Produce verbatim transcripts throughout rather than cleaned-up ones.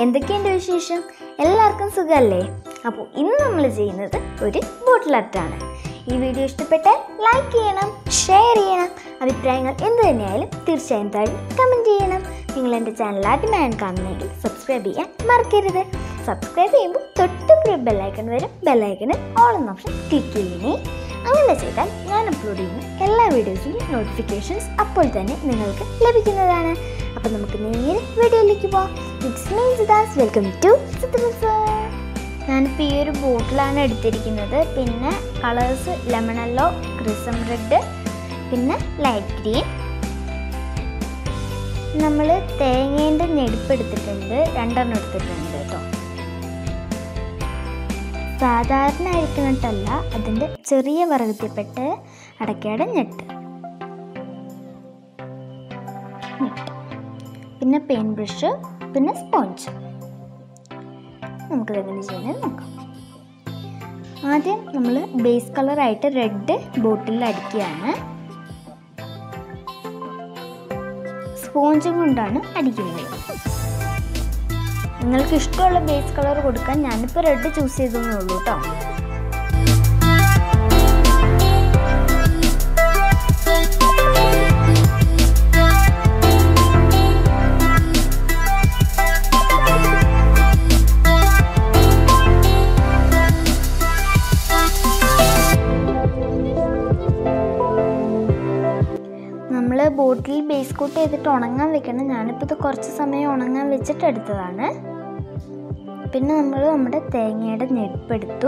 എന്തൊക്കെയുണ്ട് വിശേഷം? എല്ലാവർക്കും സുഖമല്ലേ? അപ്പോൾ ഇന്ന് നമ്മൾ ചെയ്യുന്നത് ഒരു ബോട്ടിൽ ആർട്ടാണ്. ഈ വീഡിയോ ഇഷ്ടപ്പെട്ടാൽ ലൈക്ക് ചെയ്യണം, ഷെയർ ചെയ്യണം. അഭിപ്രായങ്ങൾ എന്ത് തന്നെയായാലും തീർച്ചയായും താഴെ കമൻറ്റ് ചെയ്യണം. നിങ്ങൾ എൻ്റെ ചാനൽ ആദ്യമായാണ് കാണുന്നതെങ്കിൽ സബ്സ്ക്രൈബ് ചെയ്യാൻ മറക്കരുത്. സബ്സ്ക്രൈബ് ചെയ്യുമ്പോൾ തൊട്ട് ബെല്ലൈക്കൺ വരും. ബെല്ലൈക്കണിൽ ഓൾ എന്ന ഓപ്ഷൻ ക്ലിക്ക് ചെയ്യണേ. അങ്ങനെ ചെയ്താൽ ഞാൻ അപ്ലോഡ് ചെയ്യുന്ന എല്ലാ വീഡിയോസിൻ്റെയും നോട്ടിഫിക്കേഷൻസ് അപ്പോൾ തന്നെ നിങ്ങൾക്ക് ലഭിക്കുന്നതാണ്. അപ്പോൾ നമുക്ക് നേരെ വീഡിയോയിലേക്ക് പോകാം. It's me Siddhas. Welcome to Siddhas. ഞാനിപ്പോൾ ഈ ഒരു ബോട്ടിലാണ് എടുത്തിരിക്കുന്നത്. പിന്നെ colours lemon yellow, crimson red, പിന്നെ ലൈറ്റ് ഗ്രീൻ. നമ്മൾ തേങ്ങേൻ്റെ ഞെടുപ്പ് എടുത്തിട്ടുണ്ട്, രണ്ടെണ്ണം എടുത്തിട്ടുണ്ട് കേട്ടോ. സാധാരണ അരിക്കണട്ടല്ല, അതിൻ്റെ ചെറിയ വറകത്തിൽപ്പെട്ട് അടയ്ക്കയുടെ ഞെട്ട് ഞെട്ട് പിന്നെ പെയിൻറ്റ് ബ്രഷ്, പിന്നെ സ്പോഞ്ച്. നമുക്കിതെങ്ങനെ ചെയ്യുന്നത് നോക്കാം. ആദ്യം നമ്മൾ ബേസ് കളറായിട്ട് റെഡ് ബോട്ടിലിൽ അടിക്കുകയാണ്. സ്പോഞ്ച് കൊണ്ടാണ് അടിക്കുന്നത്. നിങ്ങൾക്ക് ഇഷ്ടമുള്ള ബേസ് കളർ കൊടുക്കാൻ ഞാനിപ്പോൾ റെഡ് ചൂസ് ചെയ്തേ ഉള്ളൂ കേട്ടോ. നമ്മൾ ബോട്ടിൽ ബേസ് കോട്ട് ചെയ്തിട്ട് ഉണങ്ങാൻ വെക്കണം. ഞാനിപ്പോൾ ഇത് കുറച്ച് സമയം ഉണങ്ങാൻ വെച്ചിട്ട് എടുത്തതാണ്. പിന്നെ നമ്മൾ നമ്മുടെ തേങ്ങയുടെ ഞെടുപ്പെടുത്തു.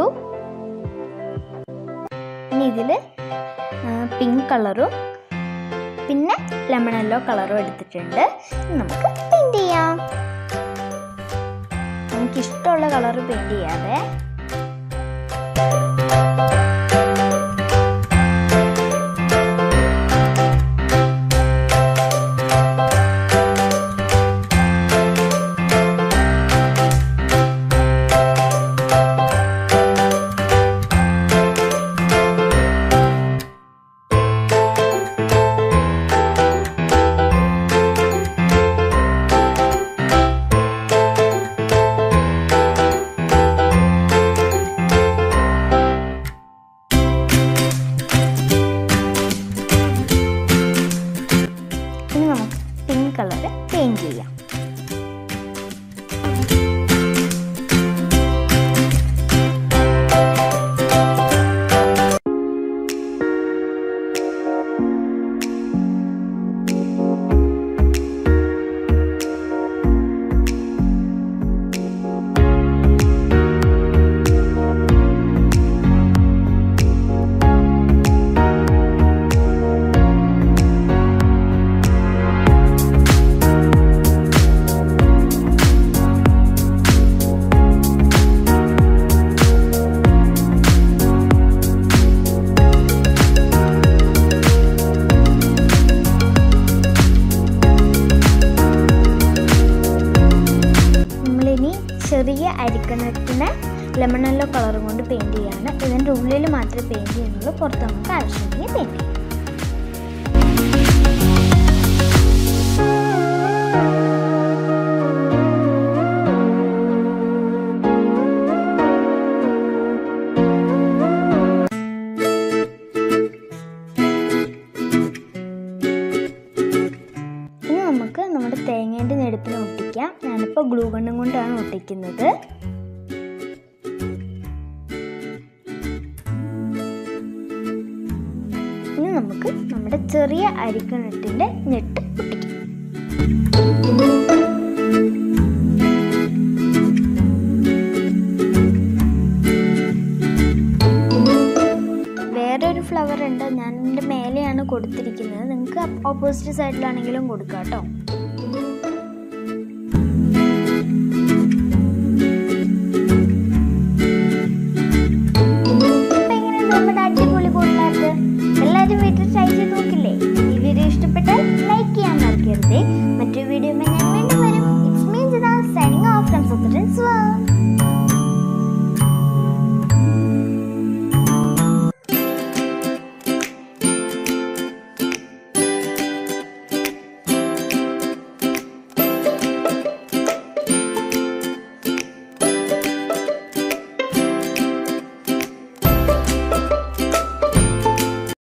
ഇനി ഇതിൽ പിങ്ക് കളറും പിന്നെ ലെമൺ യെല്ലോ കളറും എടുത്തിട്ടുണ്ട്. നമുക്ക് പെയിൻറ്റ് ചെയ്യാം. നമുക്കിഷ്ടമുള്ള കളറ് പെയിൻറ്റ് ചെയ്യാതെ. കളറ് പെയിൻറ്റ് ചെയ്യാം. ചെറിയ അരിക്കണത്തിന് ലെമൺ യെല്ലോ കളറും കൊണ്ട് പെയിൻറ്റ് ചെയ്യാണ്. ഇതിൻ്റെ ഉള്ളിൽ മാത്രമേ പെയിൻറ്റ് ചെയ്യുന്നുള്ളൂ, പുറത്ത് നമുക്ക് ആവശ്യമുണ്ടെങ്കിൽ പെയിൻറ്റ് ചെയ്യാം. ഇനി നമുക്ക് നമ്മുടെ തേങ്ങേൻ്റെ ഞെടുപ്പിന് ഒട്ടിക്കാം. ഞാനിപ്പോൾ ഗ്ലൂ ഗണ്ണും കൊണ്ടാണ് ഒട്ടിക്കുന്നത്. ഇനി നമുക്ക് നമ്മുടെ ചെറിയ അരിക്കണട്ടിൻ്റെ ഞെട്ട് ഒട്ടിക്കാം. വേറൊരു ഫ്ലവർ ഉണ്ട്, ഞാൻ എൻ്റെ മേലെയാണ് കൊടുത്തിരിക്കുന്നത്. നിങ്ങൾക്ക് ഓപ്പോസിറ്റ് സൈഡിലാണെങ്കിലും കൊടുക്കാം കേട്ടോ. എല്ലാവരും വീട്ടിൽ ട്രൈ ചെയ്ത് നോക്കില്ലേ? ഈ വീഡിയോ ഇഷ്ടപ്പെട്ടാൽ ലൈക്ക് ചെയ്യാൻ മറക്കരുതേ.